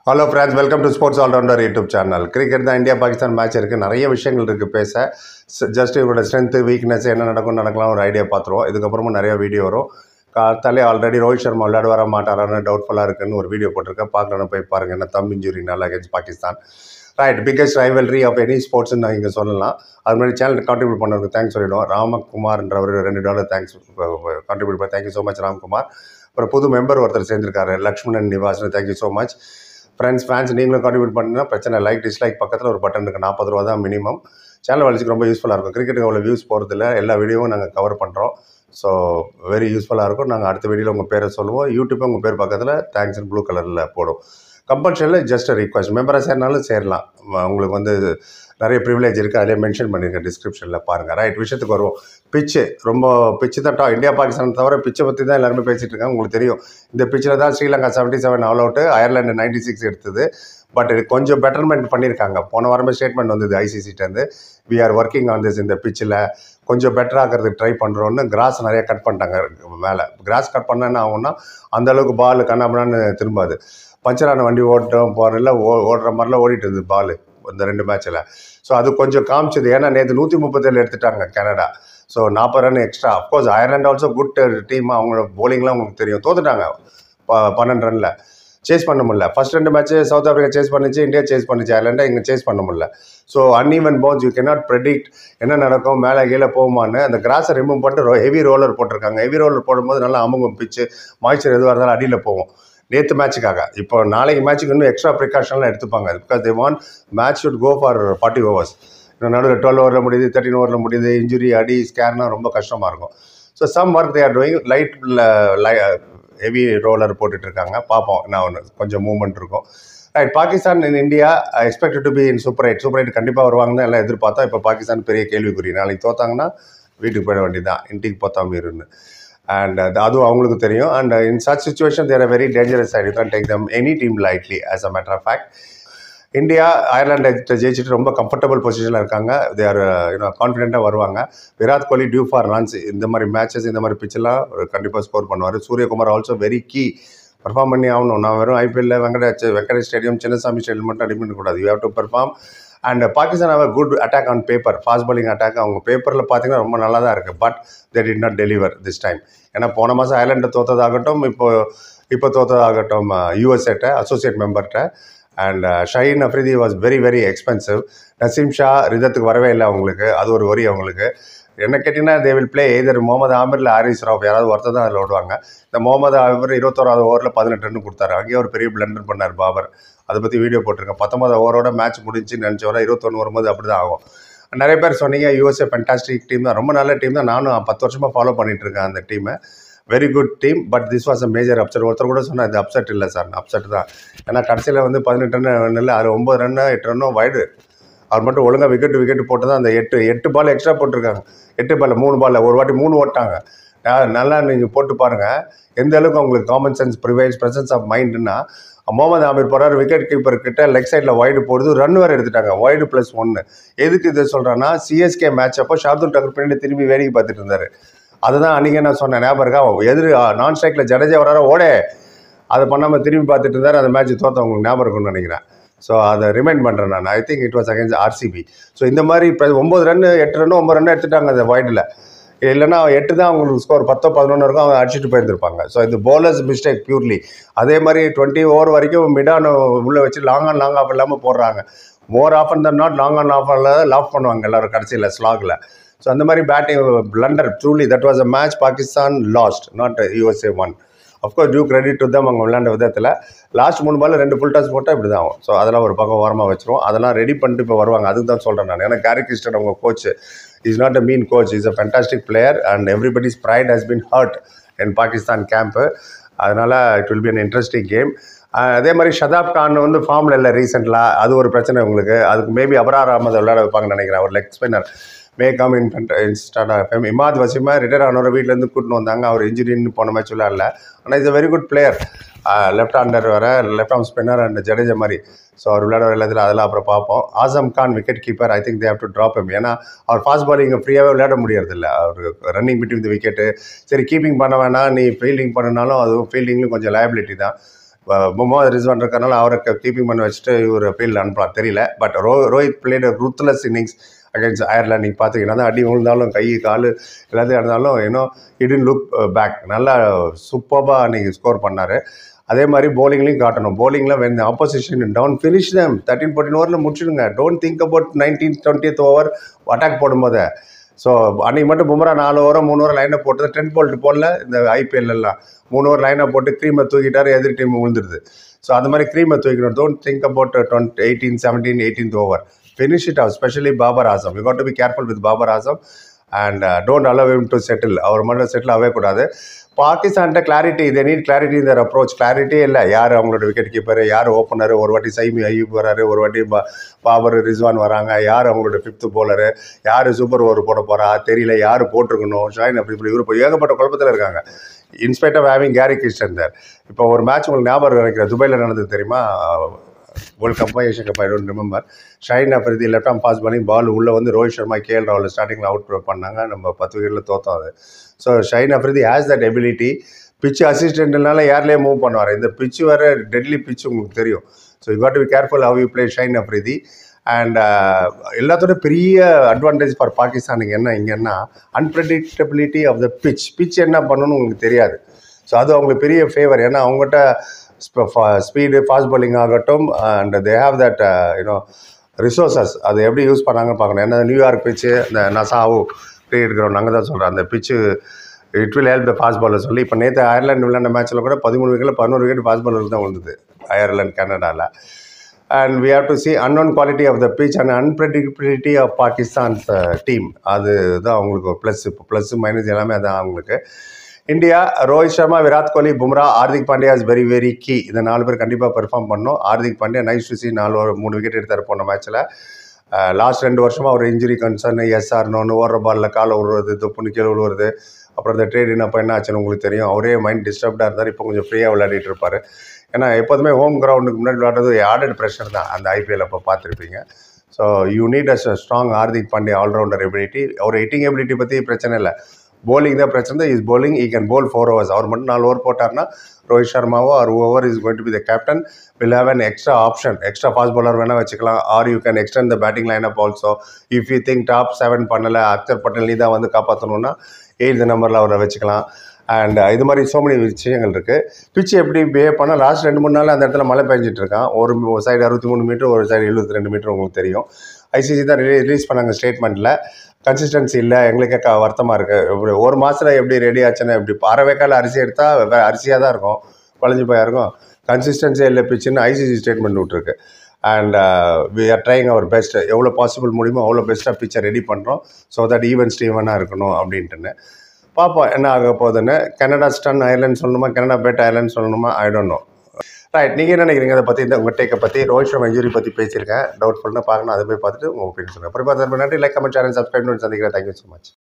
Hello friends, welcome to sports allrounder YouTube channel. Cricket தான் India Pakistan match இருக்குது. நிறைய விஷயங்கள் இருக்குது பேச. ஜஸ்ட் இவரோட ஸ்ட்ரென்த்து வீக்னஸ் என்ன நடக்கலாம் ஒரு ஐடியா பார்த்துருவோம். இதுக்கப்புறமும் நிறைய வீடியோ வரும். காத்தாலே ஆல்ரெடி ரோஹித் சர்மா விளையாட வர மாட்டாரான்னு டவுட்ஃபுல்லாக இருக்குன்னு ஒரு வீடியோ போட்டிருக்கேன். பார்க்கணும், போய் பாருங்கள். என்ன தம் இன்ஜுரினால against Pakistan. Right, biggest rivalry of any ஸ்போர்ட்ஸ்ன்னு நான் இங்கே சொல்லலாம். அது மாதிரி சேனல் கான்ட்ரிபியூட் பண்ணுறதுக்கு தேங்க்ஸ் சொல்லிவிடுவோம். ராமகுமார்ன்றவர் $2 தேங்க்ஸ் கான்ட்ரிபியூட் பண்ண. Thank you so much Ramkumar. அப்புறம் புது மெம்பர் ஒருத்தர் சேர்ந்துருக்காரு, லக்ஷ்மணன் நிவாஸ்னு. Thank you so much. Friends, fans நீங்களும் கான்ட்ரிபியூட் பண்ணினா பிரச்சனை. லைக் டிஸ்லைக் பக்கத்தில் ஒரு பட்டன் இருக்குது. $40 தான் மினிமம். சேனல் வளர்ச்சிக்கு ரொம்ப யூஸ்ஃபுல்லாக இருக்கும். கிரிக்கெட்டுக்கு அவ்வளோ வியூஸ் போகிறதில்ல, எல்லா வீடியோவும் நாங்கள் கவர் பண்ணுறோம். ஸோ வெரி யூஸ்ஃபுல்லாக இருக்கும். நாங்கள் அடுத்த வீடியோவில் உங்கள் பேரை சொல்லுவோம். யூடியூப்பை உங்கள் பேர் பக்கத்தில் தேங்க்ஸ்னு ப்ளூ கலரில் போடும். கம்பல்ஷனில் ஜஸ்ட் ரிக்வஸ்ட், மெம்பராக சேர்னாலும் சேரலாம். உங்களுக்கு வந்து நிறைய ப்ரிவிலேஜ் இருக்குது, அதிலே மென்ஷன் பண்ணியிருக்கேன் டிஸ்கிரிப்ஷனில் பாருங்கள். ரைட், விஷயத்துக்கு வருவோம். பிச்சு தான் இந்தியா பாகிஸ்தான் தவிர பிச்சை பற்றி தான் எல்லாருமே பேசிகிட்டு இருக்காங்க. உங்களுக்கு தெரியும், இந்த பிச்சில் தான் ஸ்ரீலங்கா 77 ஆல் அவுட்டு, அயர்லாண்டு 96 எடுத்தது. பட் இது கொஞ்சம் பெட்டர்மெண்ட் பண்ணியிருக்காங்க. போன வாரமே ஸ்டேட்மெண்ட் வந்தது ஐசிசிட்டேருந்து. We are working on this. இந்த பிச்சில் கொஞ்சம் பெட்டர் ஆகிறதுக்கு ட்ரை பண்ணுறோன்னு. கிராஸ் நிறைய கட் பண்ணிட்டாங்க. மேலே கிராஸ் கட் பண்ணால் என்ன ஆகும்னா, அந்தளவுக்கு பால் கண்ணாமண்ணான்னு திரும்பாது. பஞ்சரான வண்டி ஓட்டுறோம் போகிறதில்ல, ஓடுற மாதிரிலாம் ஓடிட்டு இருந்தது பால் இந்த 2 மேட்சில். ஸோ அது கொஞ்சம் காமிச்சது. ஏன்னா நேற்று 137 எடுத்துட்டாங்க Canada. So 40 run extra. Of course Ireland also good team. அவங்களோட போலிங்லாம் உங்களுக்கு தெரியும். தோத்துட்டாங்க 12 ரனில். சேஸ் பண்ண முடியல. First 2 match South Africa chase பண்ணிச்சு, இந்தியா சேஸ் பண்ணிச்சு. அயர்லாண்டை இங்கே சேஸ் பண்ண முடியல. So uneven bounce, you cannot predict என்ன நடக்கும், மேலே கீழே போகுமான்னு. அந்த கிராஸை ரிமூவ் பண்ணிட்டு ஹெவி ரோலர் போட்டிருக்காங்க. ஹெவி ரோலர் போடும்போது நல்லா அமுங்கும் பிச்சு, மாய்ச்சர் எதுவாக இருந்தாலும் அடியில் போகும். நேற்று மேட்சுக்காக. இப்போ நாளைக்கு மேட்சுக்கு இன்னும் எக்ஸ்ட்ரா ப்ரிகாஷன்லாம் எடுத்துப்பாங்க. Because they want match should go for 40 overs. நடுவில் 12 ஓவரில் முடியுது, 13 ஓவரில் முடியுது. இன்ஜுரி, அடி, ஸ்கேர்னால் ரொம்ப கஷ்டமாக இருக்கும். So some work they are doing. Heavy roller போட்டுட்ருக்காங்க. பார்ப்போம் என்ன ஒன்று, கொஞ்சம் மூவ்மெண்ட் இருக்கும். Right, Pakistan in India expected to be in super 8. Super 8 கண்டிப்பாக வருவாங்க தான் எல்லாம் எதிர்பார்த்தா. இப்போ பாகிஸ்தான் பெரிய கேள்விக்குறி. நாளைக்கு தோத்தாங்கன்னா வீட்டுக்கு போயிட வேண்டியதான், இன்றைக்கு போத்தாமல் இருன்னு. அண்ட் அதுவும் அவங்களுக்கு தெரியும். And in such situation they are very dangerous side. You can take them any team lightly. As a matter of fact, India அயர்லாண்டை ஜெயிச்சுட்டு ரொம்ப கம்ஃபர்டபுள் பொசிஷனில் இருக்காங்க. தே ஆர் கான்ஃபிடென்ட்டாக வருவாங்க. Virat Kohli due for runs. இந்த மாதிரி மேட்சஸ், இந்த மாதிரி பிச்செல்லாம் கண்டிப்பாக ஸ்கோர் பண்ணுவார். Suryakumar also very key. Perform பண்ணி ஆகணும். நான் வெறும் ஐபிஎல்ல வெங்கடேஷ் ஸ்டேடியம், சின்னசாமி ஸ்டேடியம் மட்டும் அடி பண்ணக்கூடாது. You have to perform. And Pakistan have a good attack on paper. Fast bowling attack அவங்க பேப்பரில் பார்த்தீங்கன்னா ரொம்ப நல்லா தான் இருக்குது. But they did not deliver this time. ஏன்னா போன மாதம் அயர்லாண்டை தோற்றதாகட்டும், இப்போ தோற்றதாகட்டும் யூஎஸ்ஏட்ட அசோசியேட் மெம்பர்கிட்ட. And Shaheen Afridi was very very expensive. Naseem Shah ரிதத்துக்கு வரவே இல்லை அவங்களுக்கு. அது ஒரு வரி அவங்களுக்கு. என்ன கேட்டிங்கன்னா, they will play either Mohammad Amir இல்லை ஹாரிஸ் ராவ், யாராவது ஒருத்தர் தான் அதில் விடுவாங்க. இந்த முகமது ஆமிர் 21வது ஓவரில் 18 ரன் கொடுத்தாரு. அங்கேயே ஒரு பெரிய பிளண்டர் பண்ணார் பாபர். அதை பற்றி வீடியோ போட்டிருக்கேன். 19 ஓவரோட மேட்ச் முடிஞ்சுன்னு நினச்சவரை 21 வரும்போது அப்படி தான் ஆகும். நிறைய பேர் சொன்னீங்க யூஎஸ்ஏ ஃபென்டாஸ்டிக் டீம் தான், ரொம்ப நல்ல டீம் தான். நானும் 10 வருஷமாக ஃபாலோ பண்ணிட்டு இருக்கேன் அந்த டீமை. Very good team. But this was a major upset. ஒருத்தர் கூட சொன்னால் இது அப்செட் இல்லை சார், அப்செட் தான். ஏன்னா கடைசியில் வந்து 18 ரன் இல்லை, அது 9 ரன்னு 8 ரன்னும் வைடு. அவர் மட்டும் ஒழுங்காக விக்கெட்டு போட்டு தான் அந்த 8 பால் எக்ஸ்ட்ரா போட்டிருக்காங்க. 8 பால் 3 பாலில் ஒரு வாட்டி 3 ஓட்டாங்க. நல்லா நீங்கள் போட்டு பாருங்கள் எந்த அளவுக்கு அவங்களுக்கு common sense prevails, presence of மைண்டுன்னா. முகமது ஆமிர் போகிறார், விக்கெட் கீப்பர் கிட்ட லெக் சைடில் வைடு போடுது, ரன் வேறு எடுத்துட்டாங்க. வைடு +1. எதுக்கு இதை சொல்கிறேன்னா, சிஎஸ்கே மேட்ச் அப்போ ஷார்துல் டாக்கூர் பின்னாடி திரும்பி வேடிக்கை பார்த்துட்டு இருந்தார். அதுதான் அன்றைக்கி நான் சொன்னேன், ஞாபகம் இருக்கா? எதிர் நான் ஸ்ட்ரைக்கில் ஜடேஜா வராரோ ஓடே, அதை பண்ணாமல் திரும்பி பார்த்துட்டு இருந்தார். அந்த மேட்ச் தோற்றவங்களுக்கு ஞாபகம் இருக்குன்னு நினைக்கிறேன். ஸோ அதை ரிமைண்ட் பண்ணுறேன் நான். I think it was against RCB. So இந்த மாதிரி இப்போ 9 ரன் 8 ரன்னு 9 ரன்னு எடுத்துட்டாங்க அந்த வைடில். இல்லைன்னா 8 தான் அவங்களுக்கு ஸ்கோர். 10 11 இருக்கும், அவங்க அடிச்சுட்டு போயிருந்திருப்பாங்க. ஸோ இது bowlers மிஸ்டேக் பியூர்லி. அதே மாதிரி 20 ஓவர் வரைக்கும் மிடான் உள்ளே வச்சு லாங் ஆஃப் இல்லாமல் போடுறாங்க. More often than not long off loft பண்ணுவாங்க எல்லோரும் கடைசியில் ஸ்லாகில். ஸோ அந்த மாதிரி batting blunder. Truly that was a match Pakistan lost, not USA won. Of course due credit to them அவங்க விளையாண்ட விதத்தில். லாஸ்ட் 3 பால் 2 ஃபுல் டாஸ் போட்டால் இப்படி தான் ஆகும். ஸோ அதெல்லாம் ஒரு பக்கம் ஓரமாக வச்சிரும். அதெல்லாம் ரெடி பண்ணிட்டு இப்போ வருவாங்க. அதுக்கு தான் சொல்கிறேன் நான். ஏன்னா கேரி கிறிஸ்டன் அவங்க coach is not a mean coach, is a fantastic player. And everybody's pride has been hurt in Pakistan camp. அதனால் it will be an interesting game. அதே மாதிரி ஷதாப் கான் வந்து ஃபார்மில் இல்லை ரீசெண்டாக. அது ஒரு பிரச்சனை உங்களுக்கு. அதுக்கு மேபி அபரார் அகமது விளையாட வைப்பாங்கன்னு நினைக்கிறேன். ஒரு leg spinner may come instead of Imad வசிமா ரிட்டையர் ஆனவரை வீட்டிலேருந்து கூட்டின்னு வந்தாங்க. அவர் இன்ஜுரின்னு போன மேட்ச் விளையாடல. ஆனால் is a very good player. Left hander வர, left arm spinner and Jadeja மாதிரி. ஸோ அவர் விளையாட எல்லாத்தில் அதெல்லாம் அப்புறம் பார்ப்போம். Azam Khan wicket keeper. I think they have to drop him. ஏன்னா அவர் ஃபாஸ்ட் பாலிங் ஃப்ரீயாகவே விளையாட முடியறதில்ல. அவர் ரன்னிங் பிட்வீன் தி விக்கெட்டு. சரி, கீப்பிங் பண்ண வேணாம், நீ ஃபீல்டிங் பண்ணினாலும் அதுவும் ஃபீல்டிங்லையும் கொஞ்சம் லயபிலிட்டி தான். முகமது ரிஸ்வான் இருக்கிறனால அவரை கீப்பிங் பண்ணி வச்சுட்டு இவர் ஃபீல்டில் அனுப்பலாம் தெரியல. But Rohit played ruthless innings against Ireland. நீங்கள் பார்த்துக்கிங்கன்னா தான் அடி விழுந்தாலும் கை கால் எல்லாத்தையும் இருந்தாலும் இன்னும் இடின் லுக் பேக் நல்லா சூப்பராக அன்றைக்கி ஸ்கோர் பண்ணார். அதே மாதிரி bowlingலையும் காட்டணும். bowlingல when the opposition down finish them 13-14 ஓவரில் முடிச்சுடுங்க. Don't think about 19th-20th over attack போடும்போது. ஸோ அன்றைக்கி மட்டும் பும்ரா 4 ஓவரோ 3 ஓவர் லைனை போட்டு 10 போல்ட் போடல. இந்த ஐபிஎல்லாம் 3 ஓவர் லைனை போட்டு க்ரீமை தூக்கிட்டார், எதிர் டீம் விழுந்துருது. ஸோ அந்த மாதிரி க்ரீமை தூக்கிக்கணும். Don't think about 18, 17, 18th over. Finish it off. Specially Babar Azam. You got to be careful with Babar Azam and don't allow him to settle. அவர் மட்டும் செட்டில் ஆகவே கூடாது. பாகிஸ்தான்கிட்ட கிளாரிட்டி, இதை நீட் கிளாரிட்டி இந்த அப்ரோச். கிளாரிட்டியே இல்லை. யார் அவங்களோட விக்கெட் கீப்பர், யார் ஓப்பனர், ஒரு வாட்டி சைமி ஐயூப் வராரு, ஒரு வாட்டி பாபர் ரிஸ்வான் வராங்க, யார் அவங்களோட 5th bowler, யார் சூப்பர் ஓவர் போட போகிறா தெரியல, யார் போட்டிருக்கணும், ஷாயின் அப்படி இப்படி இவர் ஏகப்பட்ட குழப்பத்தில் இருக்காங்க. In spite of having Gary Kirsten there. இப்போ ஒரு மேட்ச் உங்களுக்கு ஞாபகம் நினைக்கிறேன், துபாயில் நடந்தது தெரியுமா, வேர்ல்டு கப்பா ஏஷியன் கப்பா, I don't remember. Shaheen Afridi left arm பாஸ் பண்ணி பால் உள்ளே வந்து ரோஹித் சர்மா கேஎல் ராகுல் ஸ்டார்டிங்கில் அவுட் பண்ணாங்க. நம்ம 10 விக்கெட்டில் தோற்றோம் அது. So Shaheen Afridi has that ability. Pitch அசிஸ்டன்ட்னால யார்லேயே மூவ் பண்ணுவார். இந்த பிச்சு வேறு டெட்லி பிச்சு உங்களுக்கு தெரியும். So you got to be careful how you play Shaheen Afridi. And எல்லாத்தோட பெரிய அட்வான்டேஜ் ஃபார் பாகிஸ்தானுக்கு என்ன இங்கன்னா அன்பிரடிக்டபிலிட்டி ஆஃப் த பிச் என்ன பண்ணணும்னு உங்களுக்கு தெரியாது. ஸோ அது அவங்களுக்கு பெரிய ஃபேவர். ஏன்னா அவங்ககிட்ட ஸ்பீடு, ஃபாஸ்ட் bowling ஆகட்டும், and they have that you know resources. அது எப்படி யூஸ் பண்ணாங்கன்னு பார்க்கணும். ஏன்னா நியூயார்க் பிச்சு, இந்த நசாவு கிரிக்கெட் கிரவுண்ட், அங்கே தான் சொல்கிறேன், அந்த pitch it will help the fast bowler சொல்லி. இப்போ நேற்று அயர்லாந்து விளையாண்ட மேட்ச்சில் கூட 13 விக்கெட்டில் 11 விக்கெட் ஃபாஸ்ட் பாலருக்கு தான் விழுந்தது அயர்லாந்து கனடாவில். And we have to see unknown quality of the pitch and unpredictability of Pakistan's team. அது தான் அவங்களுக்கு ஒரு ப்ளஸ். இப்போ ப்ளஸ் மைனஸ் எல்லாமே அதான் அவங்களுக்கு. India Rohit Sharma, Virat Kohli, Bumrah, Hardik Pandya is very very key. இந்த 4 பேர் கண்டிப்பாக பெர்ஃபார்ம் பண்ணணும். Hardik Pandya nice to see 3 wicket எடுத்தார் போன மேட்ச்சில். லாஸ்ட் 2 வருஷமாக ஒரு இன்ஜுரி கன்சர்ன், எஸ்ஆர்னு ஓடுற பாலில் காலை விழுவுறது, தொப்புன்னு கீழே விழுவுறது, அப்புறம் இந்த ட்ரேட் அப்போ என்ன ஆச்சுன்னு உங்களுக்கு தெரியும். அவரே மைண்ட் டிஸ்டர்ப்டாக இருந்தார். இப்போ கொஞ்சம் ஃப்ரீயாக விளையாடிட்டு இருப்பார். ஏன்னா எப்போதுமே ஹோம் கிரவுண்டுக்கு முன்னாடி விளையாடுறது ஆடட் ப்ரெஷர் தான். அந்த ஐபிஎல் அப்போ பார்த்துருப்பீங்க. So you need a strong Hardik Pandya all rounder ability. அவர் ஹிட்டிங் எபிலிட்டி பற்றி பிரச்சனை இல்லை. bowling தான் பிரச்சனை. Is bowling, he can bowl 4 overs. அவர் மட்டும் 4 ஓவர் போட்டார்னா ரோஹித் சர்மாவோ or whoever is going to be the captain will have an extra option. Extra fast bowler வேணால் வச்சுக்கலாம். Or you can extend the batting line up also. If you think top 7 பண்ணலை, அக்சர் பட்டேல் நீ தான் வந்து காப்பாற்றணும்னா 8th நம்பரில் அவரை வச்சுக்கலாம். அண்ட் இது மாதிரி சோ மெனி விஷயங்கள் இருக்குது. பிச்சு எப்படி பிஹேவ் பண்ணால் லாஸ்ட் 2-3 நாள் அந்த இடத்துல மழை பெஞ்சிட்டு இருக்கான். ஒரு சைடு 63 மீட்டர், ஒரு சைடு 72 மீட்டர் உங்களுக்கு தெரியும். ஐசிசி தான் ரிலீஸ் பண்ணாங்க ஸ்டேட்மெண்ட்டில். கன்சிஸ்டன்சி இல்லை, எங்களுக்கே வருத்தமாக இருக்குது. இப்படி ஒரு மாதத்தில் எப்படி ரெடி ஆச்சுன்னா, இப்படி பாரவேக்கால் அரிசி எடுத்தால் அரிசியாக தான் இருக்கும், குழஞ்சி போயா இருக்கும். கன்சிஸ்டன்சியே இல்லை பிச்சுன்னு ஐசிசி ஸ்டேட்மெண்ட் விட்டுருக்கு. And we are trying our best. எவ்வளோ பாசிபிள் முடியுமோ அவ்வளோ பெஸ்ட்டாக பிச்சை ரெடி பண்ணுறோம். ஸோ தட் ஸ்டீவனாக இருக்கணும் அப்படின்ட்டுன்னு பார்ப்போம் என்ன ஆக போகுதுன்னு. கனடா ஸ்டன் அயர்லாந்து சொல்லணுமா, கனடா பெட் அயர்லாந்து சொல்லணுமா, ஐ டோன்ட் நோ. ரைட், நீங்கள் என்ன நினைக்கிறீங்க அதை பற்றி? இந்த உங்கள் டேக்கை பற்றி. ரோஹித் சர்மா இன்ஜுரி பற்றி பேசியிருக்கேன். டவுட்ஃபுல்னா பார்க்கணும், அதை போய் பார்த்துட்டு உங்கள் ஒப்பீனியன் சொல்லுங்கள். அப்புறம் பார்த்து நன்றி. Like, comment, share, subscribe. சந்திக்கிறேன். Thank you so much.